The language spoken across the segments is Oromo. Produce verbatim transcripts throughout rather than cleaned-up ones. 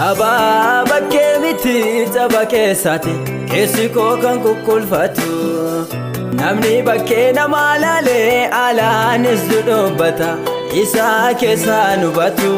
Aba bakke miti taba keessatti keessi koo kan kukkulfatu namni bakke nama laalee alaanis dubbata isaa keessaa nubatu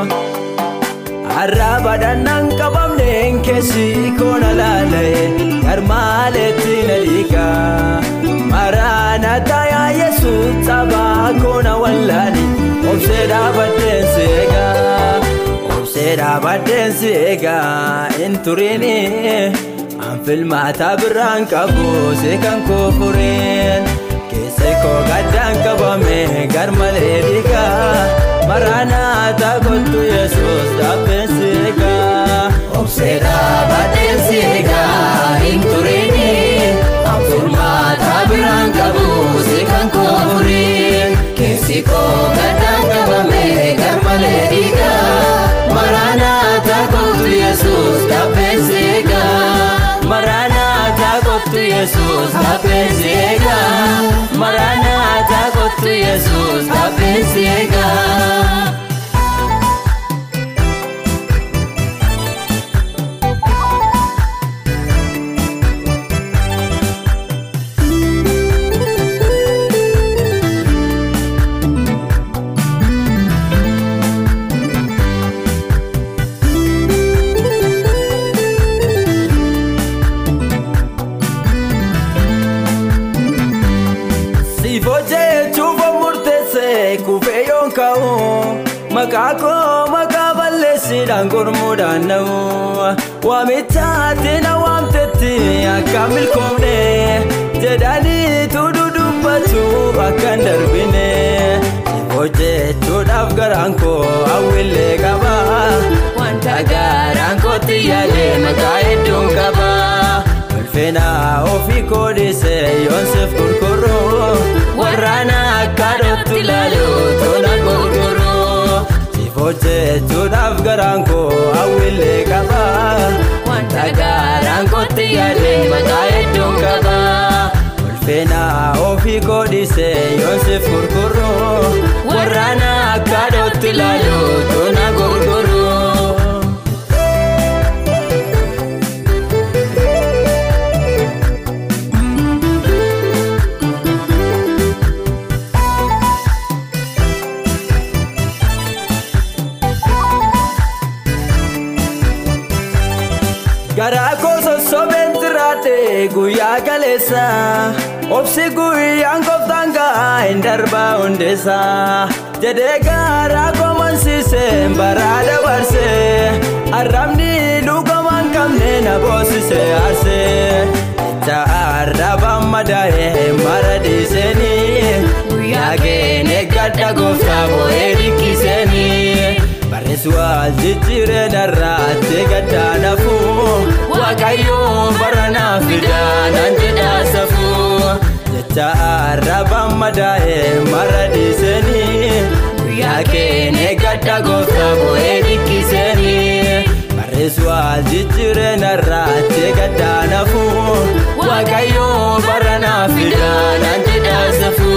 arraba dhannan qabamneen keessi koo na laalee garmaaleetti na dhiiga Maranatha yaa Yesuus sabaa koo na wallaani obsee dhaabadheen seega obsee dhaabadheen seega hin turini an filmaata biraan qabu seekan koo fureen keessee koo gaddaan qabame garmalee dhiiga Maranatha kottu Yesuus dhaabeen seega obsee dhaabadheen seega hin turini an filmaata biraan qabu seekan koo fureen keessee koo gaddaan qabame garmalee dhiiga Maranatha kottu Yesuus dhaabeen seega Maranatha kottu Yesuus dhaabeen seega Maranatha kottu Yesuus dhaabeen seega Kufeyon kau makako makabalesi dan gormudan nau wamitaati na wamtetti akamil komne jedani tududubatu akan darbine oje tudaf garanko awille gaba wanta garanko tiyale makaedun gaba ulfena ofiko dise Yosef kurkuro warana kadotti lalu tona gurguru sifoche tudaf garanko awille gaba wanta garanko tiyale makaedun gaba ulfena ofiko dise Yosef kurkuro warana kadotti lalu tona gurguru Garako sosoben tirate guya galesa obsi guyaan goftanga indarba undesa jede garako mansise barada barse arramni lugaman kamne na bosise arse ta arraba madae maradiseni guya gene gadda gofta boe dikiseni Bariswal jijjire narraate gadda nafu Waqayyo barana fidaanan jedha safu jecha arraba madaa'e maradiseni guyyaa keene gadda goofta bo'ee dhikkiseni Bariswal jijjire narraate gadda nafu Waqayyo barana fidaanan jedha safu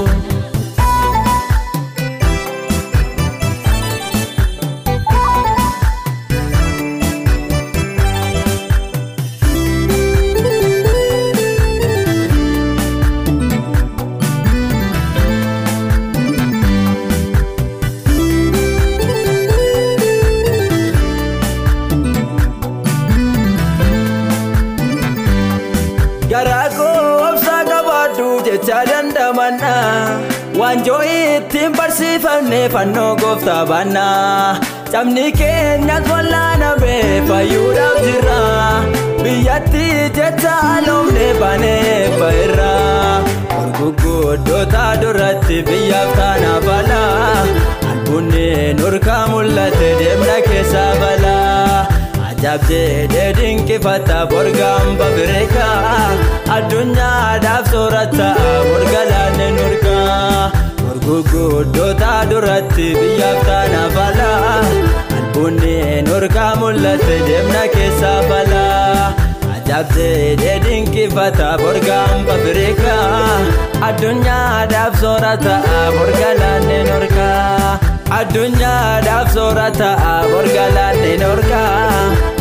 Garako obsa qabadhu jecha dandamana Wanjoo ittiin barsiifamne fannoo gooftaa baanna Cabni keenyas wallaaname fayyuudhaaf jira Biyyatti jecha aloomne baanee ba'irra Gurguddoota duratti biyyaaf taana bala Albuunni nurkaa mul'ate deemna keessaa bala Ajabje dedinqifata borgaan babireka addunyaadhaaf soorata borgalaanne nurka gurguddoota duratti biyyaaf taana bala albuunni nurkaa mul'ate deemna keessaa bala ajabje dedinqifata borgaan babireka addunyaadhaaf soorata borgalaanne nurka addunyaadhaaf soorata borgalaanne nurka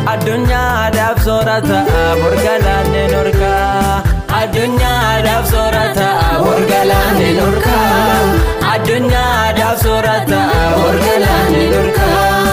addunyaadhaaf soorata borgalaanne norka addunyaadhaaf soorata borgalaanne norka addunyaadhaaf soorata borgalaanne norka